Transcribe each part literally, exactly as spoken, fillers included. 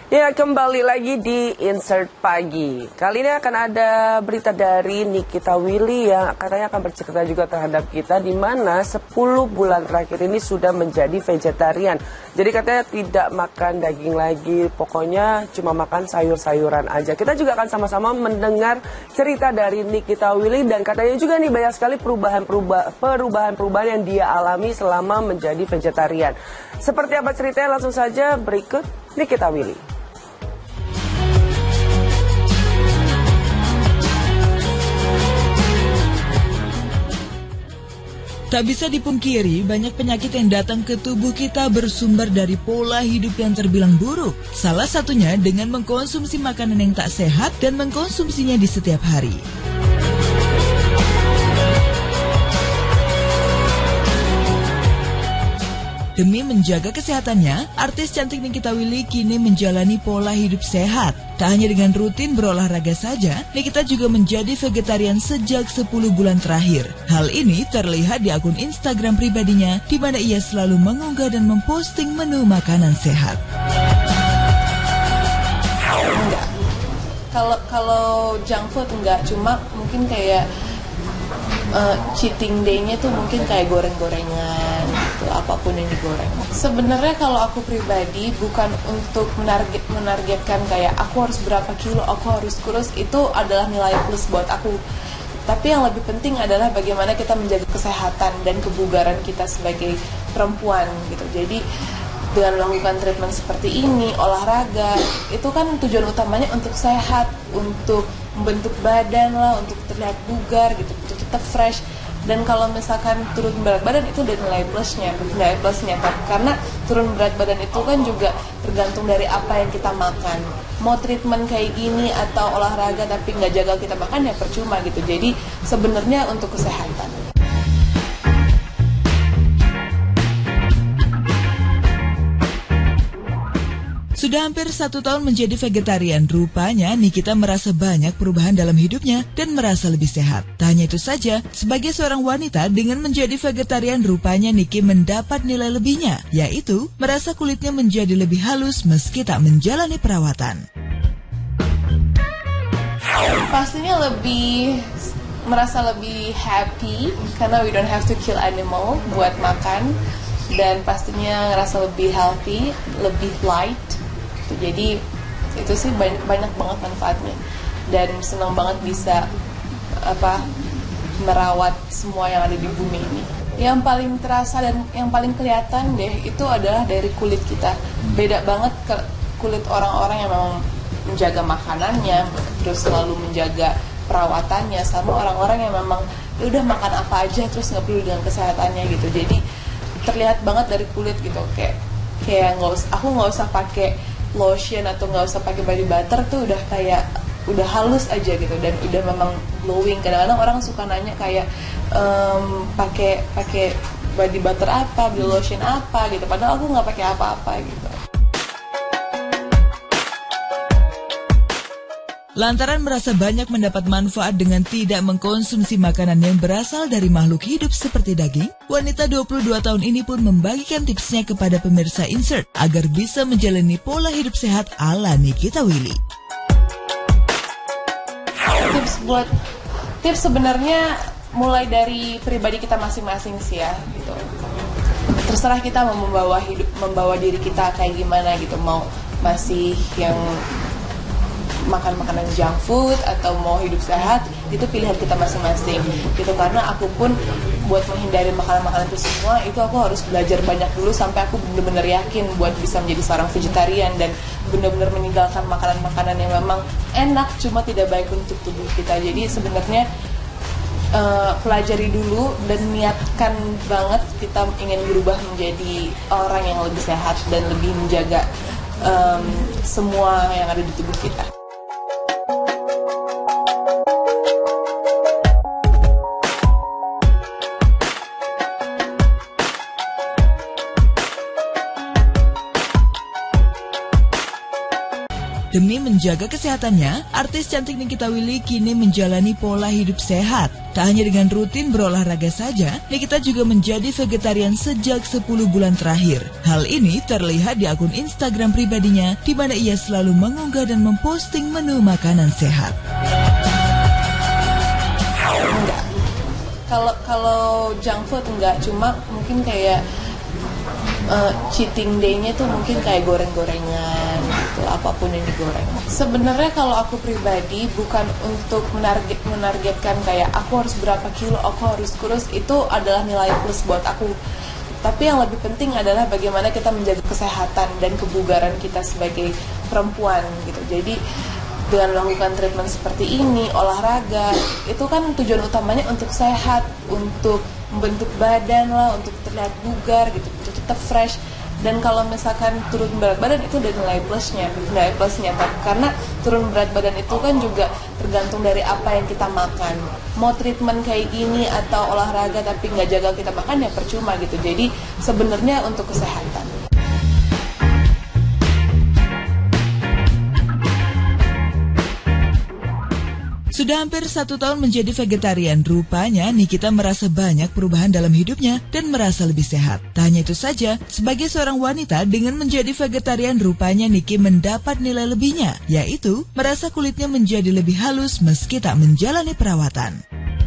Ya, kembali lagi di Insert Pagi. Kali ini akan ada berita dari Nikita Willy yang katanya akan bercerita juga terhadap kita, di mana sepuluh bulan terakhir ini sudah menjadi vegetarian. Jadi katanya tidak makan daging lagi, pokoknya cuma makan sayur-sayuran aja. Kita juga akan sama-sama mendengar cerita dari Nikita Willy, dan katanya juga nih banyak sekali perubahan-perubahan yang dia alami selama menjadi vegetarian. Seperti apa ceritanya, langsung saja berikut Nikita Willy. Tak bisa dipungkiri, banyak penyakit yang datang ke tubuh kita bersumber dari pola hidup yang terbilang buruk. Salah satunya dengan mengkonsumsi makanan yang tak sehat dan mengkonsumsinya di setiap hari. Demi menjaga kesehatannya, artis cantik Nikita Willy kini menjalani pola hidup sehat. Tak hanya dengan rutin berolahraga saja, Nikita juga menjadi vegetarian sejak sepuluh bulan terakhir. Hal ini terlihat di akun Instagram pribadinya, di mana ia selalu mengunggah dan memposting menu makanan sehat. Enggak. Kalau kalau junk food enggak, cuma mungkin kayak uh, cheating day-nya tuh mungkin kayak goreng-gorengan gitu, apapun yang digoreng. Sebenarnya kalau aku pribadi bukan untuk menarget menargetkan kayak aku harus berapa kilo, aku harus kurus, itu adalah nilai plus buat aku. Tapi yang lebih penting adalah bagaimana kita menjaga kesehatan dan kebugaran kita sebagai perempuan gitu. Jadi dengan melakukan treatment seperti ini, olahraga, itu kan tujuan utamanya untuk sehat, untuk membentuk badan lah, untuk terlihat bugar gitu, untuk tetap fresh. Dan kalau misalkan turun berat badan itu udah nilai plusnya, nilai plusnya kan, karena turun berat badan itu kan juga tergantung dari apa yang kita makan. Mau treatment kayak gini atau olahraga tapi nggak jaga kita makan ya percuma gitu. Jadi sebenarnya untuk kesehatan. Sudah hampir satu tahun menjadi vegetarian, rupanya Nikita merasa banyak perubahan dalam hidupnya dan merasa lebih sehat. Tak hanya itu saja, sebagai seorang wanita dengan menjadi vegetarian, rupanya Niki mendapat nilai lebihnya, yaitu merasa kulitnya menjadi lebih halus meski tak menjalani perawatan. Pastinya lebih merasa lebih happy karena we don't have to kill animal buat makan, dan pastinya ngerasa lebih healthy, lebih light. Jadi itu sih banyak, banyak banget manfaatnya, dan senang banget bisa apa merawat semua yang ada di bumi ini. Yang paling terasa dan yang paling kelihatan deh itu adalah dari kulit kita. Beda banget ke kulit orang-orang yang memang menjaga makanannya, terus selalu menjaga perawatannya, sama orang-orang yang memang ya udah makan apa aja terus nggak peduli dengan kesehatannya gitu. Jadi terlihat banget dari kulit gitu, kayak kayak nggak usah, aku nggak usah pakai lotion atau nggak usah pakai body butter tuh udah kayak udah halus aja gitu, dan udah memang glowing. Kadang-kadang orang suka nanya kayak um, pakai pakai body butter apa, body lotion apa gitu, padahal aku nggak pakai apa-apa gitu. Lantaran merasa banyak mendapat manfaat dengan tidak mengkonsumsi makanan yang berasal dari makhluk hidup seperti daging, wanita dua puluh dua tahun ini pun membagikan tipsnya kepada pemirsa Insert agar bisa menjalani pola hidup sehat ala Nikita Willy. Tips buat tips sebenarnya mulai dari pribadi kita masing-masing sih ya gitu. Terserah kita mau membawa hidup, membawa diri kita kayak gimana gitu, mau masih yang makan makanan junk food atau mau hidup sehat, itu pilihan kita masing-masing gitu. Karena aku pun buat menghindari makanan-makanan itu semua, itu aku harus belajar banyak dulu sampai aku benar-benar yakin buat bisa menjadi seorang vegetarian dan benar-benar meninggalkan makanan-makanan yang memang enak cuma tidak baik untuk tubuh kita. Jadi sebenarnya uh, pelajari dulu dan niatkan banget kita ingin berubah menjadi orang yang lebih sehat dan lebih menjaga um, semua yang ada di tubuh kita. Demi menjaga kesehatannya, artis cantik Nikita Willy kini menjalani pola hidup sehat. Tak hanya dengan rutin berolahraga saja, Nikita juga menjadi vegetarian sejak sepuluh bulan terakhir. Hal ini terlihat di akun Instagram pribadinya, di mana ia selalu mengunggah dan memposting menu makanan sehat. Enggak. Kalau kalau junk food enggak, cuma mungkin kayak uh, cheating day-nya tuh mungkin kayak goreng-gorengan gitu, apapun yang digoreng. Sebenarnya kalau aku pribadi bukan untuk menarget menargetkan kayak aku harus berapa kilo, aku harus kurus, itu adalah nilai plus buat aku. Tapi yang lebih penting adalah bagaimana kita menjaga kesehatan dan kebugaran kita sebagai perempuan gitu. Jadi dengan melakukan treatment seperti ini, olahraga, itu kan tujuan utamanya untuk sehat, untuk membentuk badan lah, untuk terlihat bugar gitu, untuk tetap fresh. Dan kalau misalkan turun berat badan itu udah nilai plusnya, nilai plusnya karena turun berat badan itu kan juga tergantung dari apa yang kita makan. Mau treatment kayak gini atau olahraga tapi nggak jaga kita makan ya percuma gitu. Jadi sebenarnya untuk kesehatan. Sudah hampir satu tahun menjadi vegetarian, rupanya Nikita merasa banyak perubahan dalam hidupnya dan merasa lebih sehat. Tak hanya itu saja, sebagai seorang wanita dengan menjadi vegetarian, rupanya Niki mendapat nilai lebihnya, yaitu merasa kulitnya menjadi lebih halus meski tak menjalani perawatan.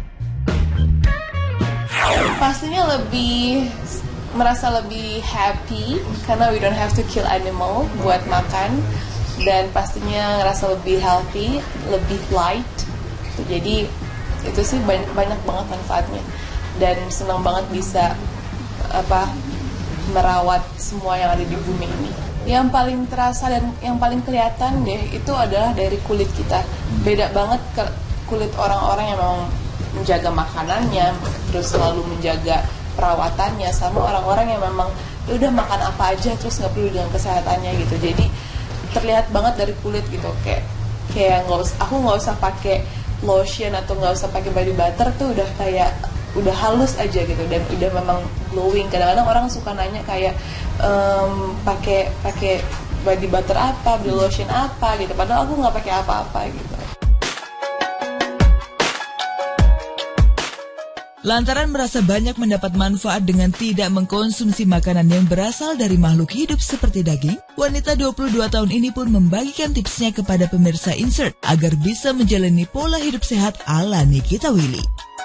Pastinya lebih merasa lebih happy karena we don't have to kill animal buat makan, dan pastinya ngerasa lebih healthy, lebih light. Jadi itu sih banyak, banyak banget manfaatnya, dan senang banget bisa apa merawat semua yang ada di bumi ini. Yang paling terasa dan yang paling kelihatan deh itu adalah dari kulit kita. Beda banget ke kulit orang-orang yang memang menjaga makanannya, terus selalu menjaga perawatannya, sama orang-orang yang memang ya udah makan apa aja terus nggak peduli dengan kesehatannya gitu. Jadi terlihat banget dari kulit gitu, kayak kayak nggak usah, aku nggak usah pakai lotion atau nggak usah pakai body butter tuh udah kayak udah halus aja gitu, dan udah memang glowing. Kadang-kadang orang suka nanya kayak um, pakai pakai body butter apa, body lotion apa gitu, padahal aku nggak pakai apa-apa gitu. Lantaran merasa banyak mendapat manfaat dengan tidak mengkonsumsi makanan yang berasal dari makhluk hidup seperti daging, wanita dua puluh dua tahun ini pun membagikan tipsnya kepada pemirsa Insert agar bisa menjalani pola hidup sehat ala Nikita Willy.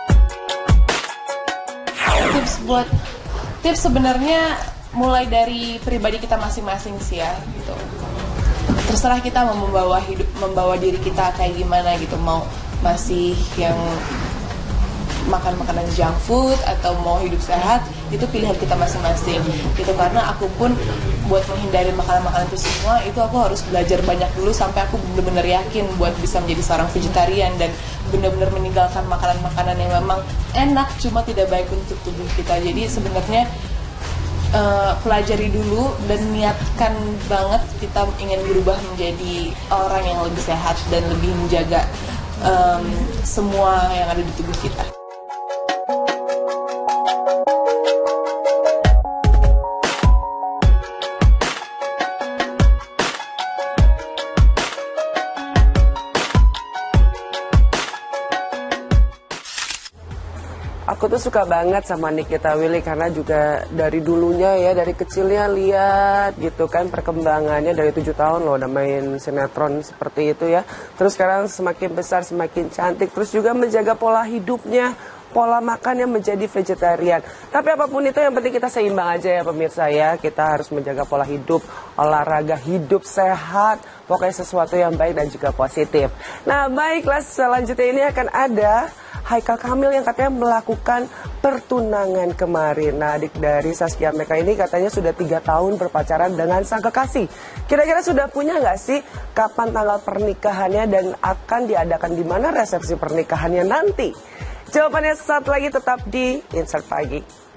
Tips buat tips sebenarnya mulai dari pribadi kita masing-masing sih ya gitu. Terserah kita mau membawa hidup, membawa diri kita kayak gimana gitu, mau masih yang makan makanan junk food atau mau hidup sehat, itu pilihan kita masing-masing gitu. Karena aku pun buat menghindari makanan-makanan itu semua, itu aku harus belajar banyak dulu sampai aku benar-benar yakin buat bisa menjadi seorang vegetarian dan benar-benar meninggalkan makanan-makanan yang memang enak cuma tidak baik untuk tubuh kita. Jadi sebenarnya uh, pelajari dulu dan niatkan banget kita ingin berubah menjadi orang yang lebih sehat dan lebih menjaga um, semua yang ada di tubuh kita. Aku tuh suka banget sama Nikita Willy karena juga dari dulunya ya, dari kecilnya lihat gitu kan perkembangannya, dari tujuh tahun loh udah main sinetron seperti itu ya. Terus sekarang semakin besar semakin cantik, terus juga menjaga pola hidupnya, pola makannya menjadi vegetarian. Tapi apapun itu yang penting kita seimbang aja ya pemirsa ya. Kita harus menjaga pola hidup, olahraga, hidup sehat, pokoknya sesuatu yang baik dan juga positif. Nah baiklah, selanjutnya ini akan ada Haikal Kamil yang katanya melakukan pertunangan kemarin. Nah, adik dari Saskia Meka ini katanya sudah tiga tahun berpacaran dengan sang kekasih. Kira-kira sudah punya nggak sih kapan tanggal pernikahannya dan akan diadakan di mana resepsi pernikahannya nanti? Jawabannya saat lagi tetap di Insert Pagi.